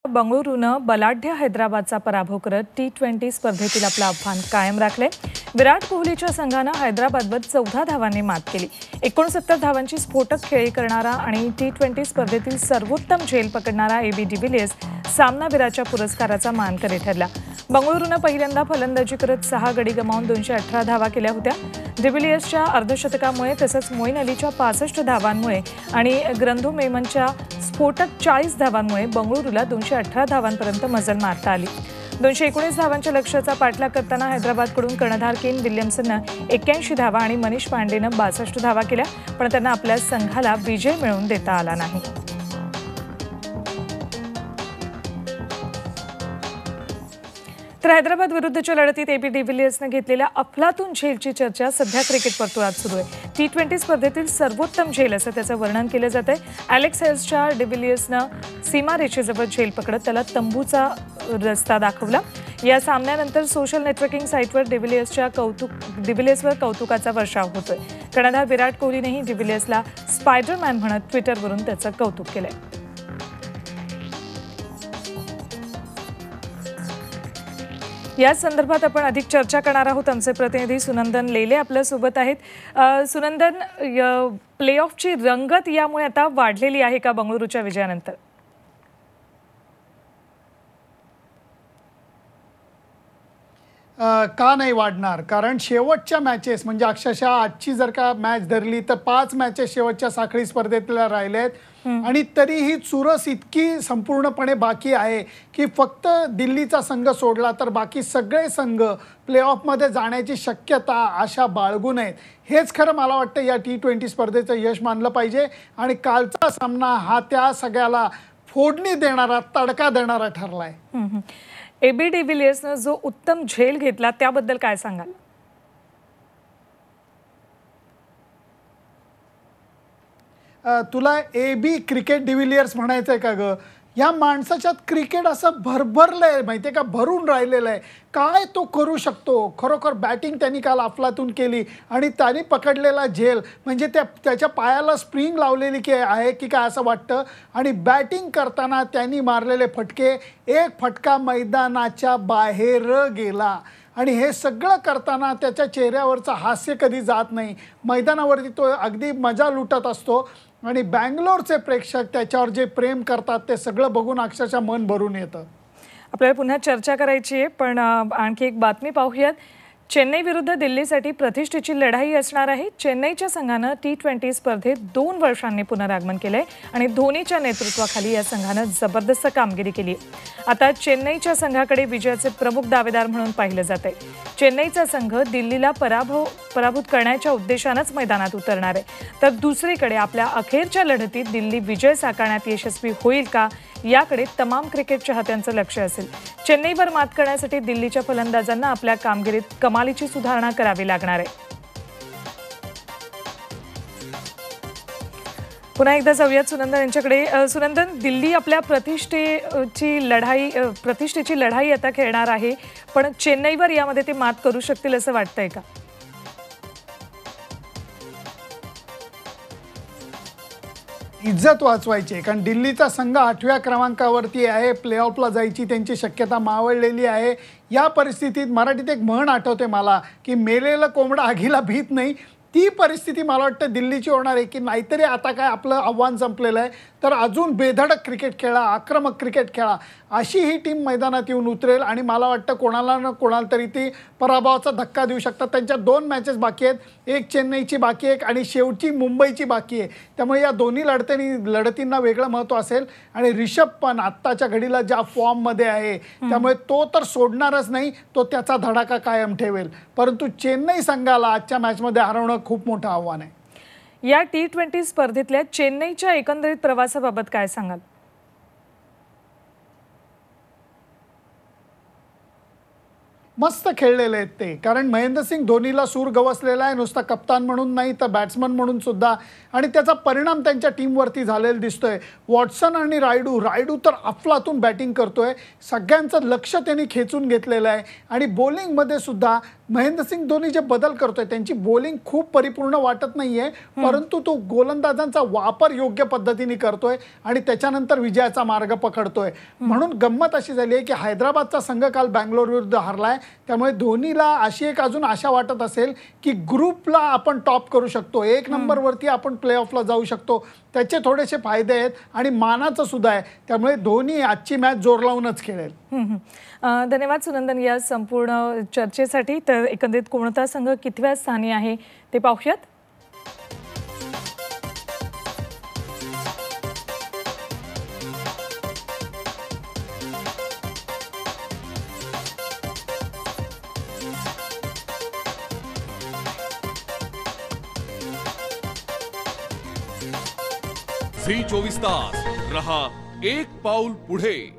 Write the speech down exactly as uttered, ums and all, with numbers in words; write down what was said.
बंगळुरूनं बलाढ्य हैदराबादचा पराभव करत टी ट्वेंटी स्पर्धेतील आपलं आव्हान कायम राखले। विराट कोहलीच्या संघानं हैदराबादवर चौदा धावांनी मात केली। एकोणसत्तर धावांची स्फोटक खेळी करणारा आणि टी ट्वेंटी स्पर्धेतील सर्वोत्तम झेल पकडणारा एबी डिव्हिलियर्स सामनावीराच्या पुरस्काराचा मानकरी ठरला। बंगळुरूनं पहिल्यांदा फलंदाजी करत सहा गडी गमावून दोनशे अठरा धावा केल्या होत्या। डिव्हिलियर्सच्या अर्धशतकामुळे तसंच मोईन अलीच्या पासष्ट धावांमुळे आणि ग्रंथू मेमनच्या स्फोटक चाळीस धावांमुळे बंगळुरूला दोनशे अठरा धावांपर्यंत मजल मारता आली। दोनशे एकोणीस धावांच्या लक्ष्याचा पाठलाग करताना हैदराबादकडून कर्णधार केन विल्यमसननं एक्क्याऐंशी धावा आणि मनीष पांडेनं बासष्ट धावा केल्या, पण त्यांना आपल्या संघाला विजय मिळवून देता आला नाही। तर हैदराबाद विरुद्धच्या लढतीत एबी डिव्हिलियर्सने घेतलेल्या अफलातून झेलची चर्चा सध्या क्रिकेट वर्तुळात सुरू आहे। टी ट्वेंटी स्पर्धेतील सर्वोत्तम झेल असं त्याचं वर्णन केलं जात आहे। ॲलेक्स हेल्सच्या डिव्हिलियर्सनं सीमारेषेजवळ झेल पकडत त्याला तंबूचा रस्ता दाखवला। या सामन्यानंतर सोशल नेटवर्किंग साईटवर डिव्हिलियर्सच्या कौतुक डिव्हिलियर्सवर कौतुकाचा वर्षाव होतोय। कर्णधार विराट कोहलीनेही डिव्हिलियर्सला स्पायडरमॅन म्हणत ट्विटरवरून त्याचं कौतुक केलंय। या संदर्भात आपण अधिक चर्चा करणार आहोत। आमचे प्रतिनिधी सुनंदन लेले आपल्या सोबत आहेत। सुनंदन, प्लेऑफची रंगत यामुळे आता वाढलेली आहे का बंगळुरूच्या विजयानंतर? का नाही वाढणार, कारण शेवटच्या मॅचेस म्हणजे अक्षरशः आजची जर का मॅच धरली तर पाच मॅचेस शेवटच्या साखळी स्पर्धेतल्या राहिलेत आणि तरीही चुरस इतकी संपूर्णपणे बाकी आहे की फक्त दिल्लीचा संघ सोडला तर बाकी सगळे संघ प्लेऑफमध्ये जाण्याची शक्यता आशा बाळगू नयेत। हेच खरं मला वाटतं या टी ट्वेंटी स्पर्धेचं यश मानलं पाहिजे आणि कालचा सामना हा त्या सगळ्याला फोडणी देणारा, तडका देणारा ठरलाय। एबी डिव्हिलियर्सनं जो उत्तम झेल घेतला त्याबद्दल काय सांगाल? तुला एबी क्रिकेट डिव्हिलियर्स म्हणायचं आहे का ग? या माणसाच्यात क्रिकेट असं भरभरलंय, माहितीये का, भरून राहिलेलं आहे। काय तो करू शकतो, खरोखर बॅटिंग त्यांनी काल अफलातून केली आणि त्यांनी पकडलेला झेल म्हणजे त्या त्याच्या पायाला स्प्रिंग लावलेली की आहे की काय असं वाटतं। आणि बॅटिंग करताना त्यांनी मारलेले फटके, एक फटका मैदानाच्या बाहेर गेला आणि हे सगळं करताना त्याच्या चेहऱ्यावरचं हास्य कधी जात नाही। मैदानावरती तो अगदी मजा लुटत असतो आणि बँगलोरचे प्रेक्षक त्याच्यावर जे प्रेम करतात ते सगळं बघून अक्षरशः मन भरून येतं। आपल्याला पुन्हा चर्चा करायची आहे, पण आणखी एक बातमी पाहूयात। चेन्नई विरुद्ध दिल्लीसाठी प्रतिष्ठेची लढाई असणार आहे। चेन्नईच्या संघानं टी ट्वेंटी स्पर्धेत दोन वर्षांनी पुनरागमन केलंय आणि धोनीच्या नेतृत्वाखाली या संघानं जबरदस्त कामगिरी केली आहे। आता चेन्नईच्या संघाकडे विजयाचे प्रमुख दावेदार म्हणून पाहिलं जात आहे। चेन्नईचा संघ दिल्लीला पराभव पराभूत करण्याच्या उद्देशानंच मैदानात उतरणार आहे, तर दुसरीकडे आपल्या अखेरच्या लढतीत दिल्ली विजय साकारण्यात यशस्वी होईल का याकडे तमाम क्रिकेट चाहत्यांचं लक्ष असेल। चेन्नईवर मात करण्यासाठी दिल्लीच्या फलंदाजांना आपल्या कामगिरीत कमालीची सुधारणा करावी लागणार आहे। पुन्हा एकदा जाऊयात सुनंदन यांच्याकडे। सुनंदन, दिल्ली आपल्या प्रतिष्ठेची लढाई प्रतिष्ठेची लढाई आता खेळणार आहे, पण चेन्नईवर यामध्ये ते मात करू शकतील असं वाटतंय का? इज्जत वाचवायची, कारण दिल्लीचा संघ आठव्या क्रमांकावरती आहे, प्लेऑफला जायची त्यांची शक्यता मावळलेली आहे। या परिस्थितीत मराठीत एक म्हण आठवते मला की मेलेलं कोंबडं आगीला भीत नाही। ती परिस्थिती मला वाटतं दिल्लीची होणार आहे की नाहीतरी आता काय आपलं आव्हान संपलेलं आहे तर अजून बेधडक क्रिकेट खेळा, आक्रमक क्रिकेट खेळा, अशी ही टीम मैदानात येऊन उतरेल आणि मला वाटतं कोणाला ना कोणाला तरी ती पराभवाचा धक्का देऊ शकतात। त्यांच्या दोन मॅचेस बाकी आहेत, एक चेन्नईची बाकी आहे आणि शेवटची मुंबईची बाकी आहे, त्यामुळे या दोन्ही लढतींनी लढतींना वेगळं महत्त्व असेल। आणि रिषभ पण आत्ताच्या घडीला ज्या फॉर्ममध्ये आहे त्यामुळे तो तर सोडणारच नाही, तो त्याचा धडाका कायम ठेवेल, परंतु चेन्नई संघाला आजच्या मॅचमध्ये हरवणं खूप मोठं आव्हान आहे। या टी ट्वेंटी स्पर्धेतल्या चेन्नईच्या एकंदरीत प्रवासाबाबत काय सांगाल? मस्त खेळलेले आहेत ते, कारण महेंद्रसिंग धोनीला सूर गवसलेला आहे, नुसता कप्तान म्हणून नाही तर बॅट्समन म्हणून सुद्धा, आणि त्याचा परिणाम त्यांच्या टीमवरती झालेला दिसतोय। वॉटसन आणि रायडू रायडू तर अफलातून बॅटिंग करतोय, सगळ्यांचं लक्ष त्यांनी खेचून घेतलेलं आहे आणि बॉलिंगमध्ये सुद्धा महेंद्रसिंग धोनी जे बदल करतोय त्यांची बॉलिंग खूप परिपूर्ण वाटत नाहीये, परंतु तो गोलंदाजांचा वापर योग्य पद्धतीने करतोय आणि त्याच्यानंतर विजयाचा मार्ग पकडतोय. म्हणून गंमत अशी झाली आहे की हैदराबादचा संघ काल बँगलोर विरुद्ध हरलाय, त्यामुळे धोनीला अशी एक अजून आशा वाटत असेल की ग्रुपला आपण टॉप करू शकतो, एक नंबरवरती आपण प्ले ऑफला जाऊ शकतो, त्याचे थोडेसे फायदे आहेत आणि मानाचं सुद्धा आहे. त्यामुळे धोनी आजची मॅच जोर लावूनच खेळेल. हम्म. अ, धन्यवाद सुनंदन या संपूर्ण चर्चेसाठी. तर एकंदरीत कोणता संघ कितव्या स्थानी आहे ते पाहूयात. झी चोवीस तास रहा एक पाऊल पुढे.